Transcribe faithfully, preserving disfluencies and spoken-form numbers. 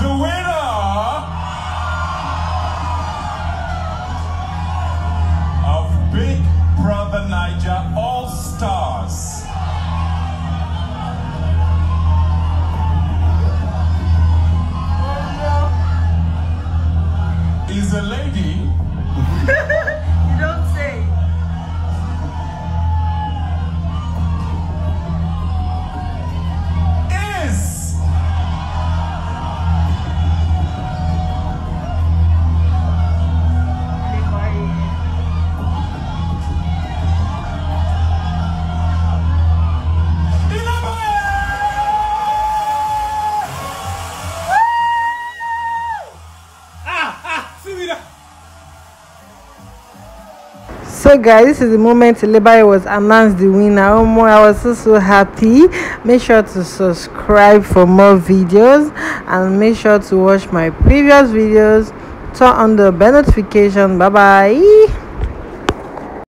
The winner of Big Brother Naija All Stars is a lady. You don't say. Is So guys, this is the moment ILEBAYE was announced the winner. Oh my, I was so so happy. Make sure to subscribe for more videos and make sure to watch my previous videos. Turn on the bell notification. Bye bye.